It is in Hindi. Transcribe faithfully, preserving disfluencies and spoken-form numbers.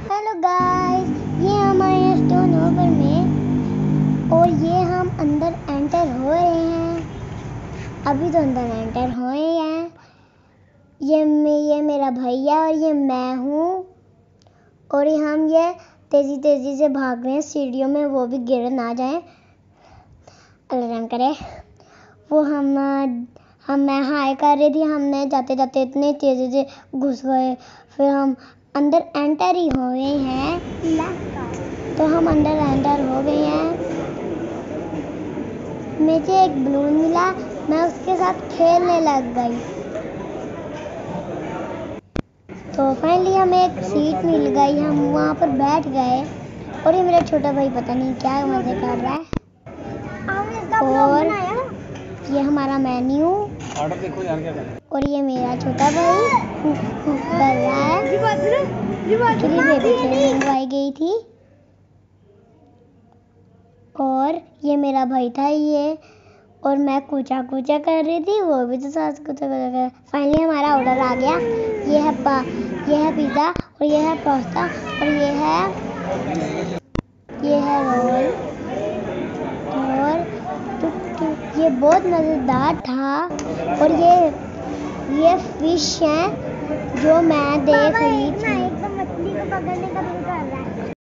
हेलो गाइस, ये हमारे स्टोन ओवर में और ये हम अंदर एंटर हो रहे हैं। अभी तो अंदर एंटर हुए हैं। ये ये मेरा भैया और ये मैं हूँ और ये हम ये तेजी तेजी से भाग रहे हैं सीढ़ियों में, वो भी गिर ना जाए, अल्लाह रहम करे। वो हम हम मैं हाय कर रही थी, हमने जाते जाते इतने तेजी से घुस गए, फिर हम अंदर एंटर ही हो गए हैं। तो हम अंदर एंटर हो गए हैं। मुझे एक बलून मिला, मैं उसके साथ खेलने लग गई। तो फाइनली हमें एक सीट मिल गई, हम वहाँ पर बैठ गए और ये मेरा छोटा भाई पता नहीं क्या मजे कर रहा है। और ये हमारा मेन्यू ऑर्डर देखो यार क्या कर और ये मेरा छोटा भाई कर रहा है। एक्चुअली बेबी चेयर मंगवाई गई थी और ये मेरा भाई था ये, और मैं कूचा कूचा कर रही थी, वो भी तो साथ कूचा कूचा कर। फाइनली हमारा ऑर्डर आ गया। ये है पा ये है पिज़्ज़ा और ये है पास्ता और ये है ये है रोल। और टुक टुक ये बहुत मज़ेदार था। और ये ये फिश है जो मैं देख रही थी। मछली को पकड़ने का